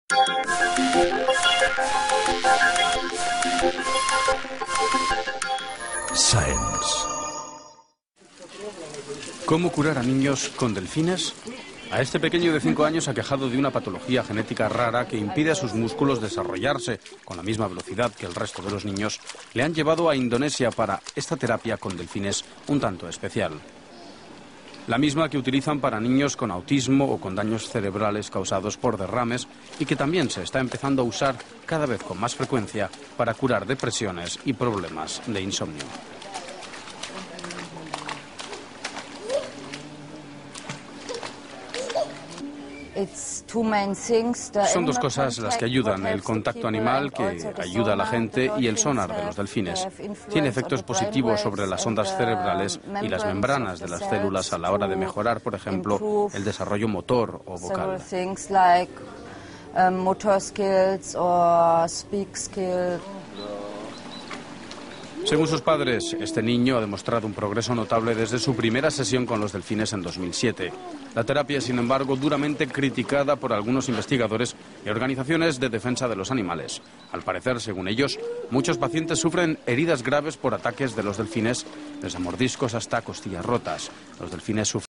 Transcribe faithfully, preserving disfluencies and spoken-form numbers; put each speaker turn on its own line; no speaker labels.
Science. ¿Cómo curar a niños con delfines? A este pequeño de cinco años aquejado de una patología genética rara que impide a sus músculos desarrollarse con la misma velocidad que el resto de los niños, le han llevado a Indonesia para esta terapia con delfines un tanto especial. La misma que utilizan para niños con autismo o con daños cerebrales causados por derrames y que también se está empezando a usar cada vez con más frecuencia para curar depresiones y problemas de insomnio. Son dos cosas las que ayudan: el contacto animal, que ayuda a la gente, y el sonar de los delfines. Tiene efectos positivos sobre las ondas cerebrales y las membranas de las células a la hora de mejorar, por ejemplo, el desarrollo motor o vocal. Según sus padres, este niño ha demostrado un progreso notable desde su primera sesión con los delfines en dos mil siete. La terapia, sin embargo, duramente criticada por algunos investigadores y organizaciones de defensa de los animales. Al parecer, según ellos, muchos pacientes sufren heridas graves por ataques de los delfines, desde mordiscos hasta costillas rotas. Los delfines sufren